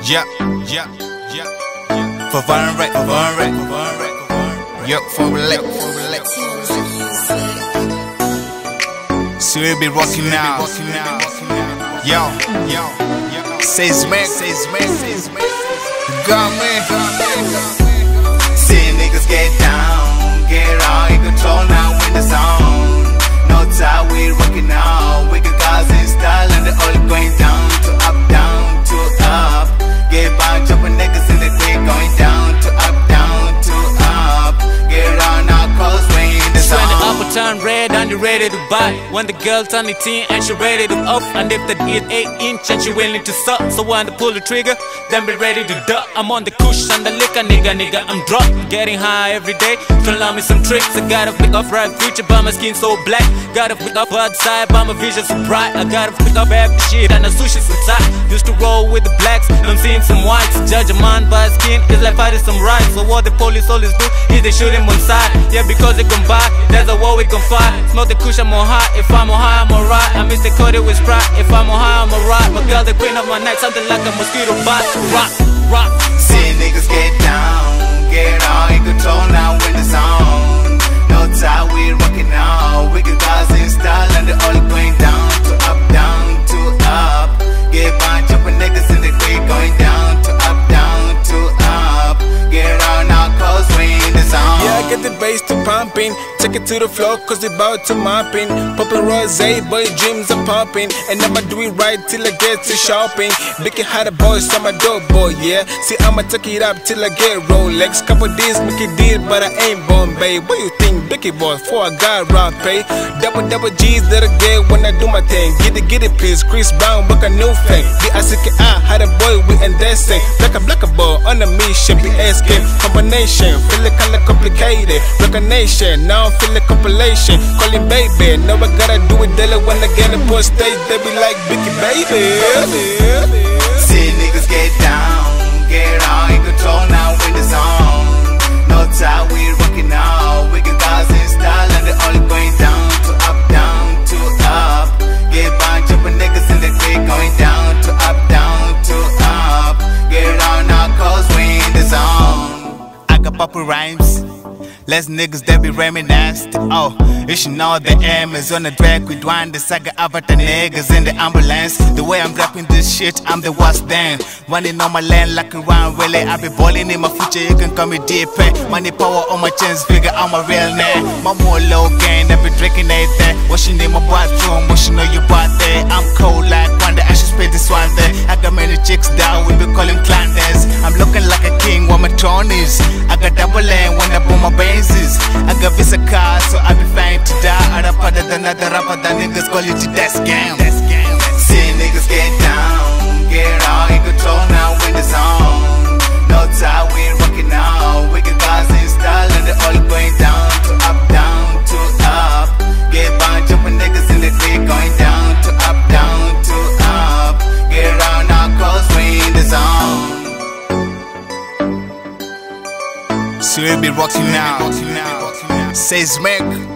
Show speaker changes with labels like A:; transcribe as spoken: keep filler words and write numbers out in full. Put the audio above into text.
A: Yeah, yeah, yeah. For Von Rec, for Von Rec, for Von Rec, for Von Rec. Yup, for relax, for relax. So we be rocking now. Yo, yo, yo. Says man, says man, says man. Got me.
B: See niggas get down, get all in control now in the zone. No time, we rocking now. We got cars in style and they all going down to up, down to up. Get bound, jumping niggas in the day going down to up, down to up. Get on our causeway in the zone.
C: When the apple turn red and you ready to buy. When the girl turn eighteen and she ready to up. And if the hit eight inch and she willing to suck. So when they pull the trigger, then be ready to duck. I'm on the kush and the liquor, nigga, nigga, I'm drunk. Getting high every day, tryna learn me some tricks. I got a pick up right future, but my skin so black. Got a pick up outside, but my vision so bright. I got a pick up every shit and the sushi so tight. Used to roll with the blacks, I'm seeing some whites. Judge a man by his skin, it's like fighting some rights. So what the police always do is they shoot him on side. Yeah, because they can buy, there's a war we can fight. Smoke the kush, I'm on high. If I'm on high, I'm alright. I miss the Cody with Sprite. If I'm on high, I'm alright. My girl, the queen of my night, something like a mosquito bite. Rock, rock.
B: See niggas get down, get all in control now in the zone. No time, we rocking now. We got cars in style and they all going down to up, down to up. Get by jumping niggas in the day going down to up, down to up. Get on our causeway in the zone.
D: Yeah, I get the bass to pumping. Take it to the floor cause they bout to mopping. Poppin' rose, boy, dreams are popping. And I'ma do it right till I get to shopping. Make it hot, boys, I'm a dope boy, yeah. See, I'ma take it up till I get Rolex. Couple days, make it deal, but I ain't Bombay. What you think, Bicky boy, before I got rock pay? Double, double G's that I get when I do my thing. Get it, get it, please. Chris Brown, book a new thing. The I C K I, had a boy, we and dancing. Black a black a boy, on the mission, be asking. Combination, feel it kinda complicated. Rock a nation, now I'm feeling compilation. Calling baby, now I gotta do it daily. When I get up on stage, they be like, Bicky baby.
B: See niggas get down, get all in control now in the zone. No time, we rocking now. We got cars in style and they all going down to up, down to up. Get by jumping niggas in the day going down to up, down to up. Get on our causeway in the zone.
A: I got poppy rhymes. Less niggas that be reminisced. Oh, you should know the aim is on the track with one. The saga avatar niggas in the ambulance. The way I'm rapping this shit, I'm the worst then. Running on my land like a round really. I be balling in my future, you can call me deep. Money power on my chins, figure I'm a real man. My more low gain, I be drinking everything. Washing in my bathroom, wishing on your birthday. I'm cold like Wanda, I should spend this one day. I got many chicks down, we be calling clandestines. I'm looking like a king, what my throne is. I got double lane when I boom my base. I got visa card, so I be fine to die. I rap harder than other rapper, that niggas call it the death game.
B: See niggas get down, get all in control now in the zone. No time, we rocking now. We got cars in style and they all going down to up, down to up. Get bound, jumping niggas in the day going down to up, down to up. Get on our causeway in the zone.
A: So we be rocking now. Says Meg.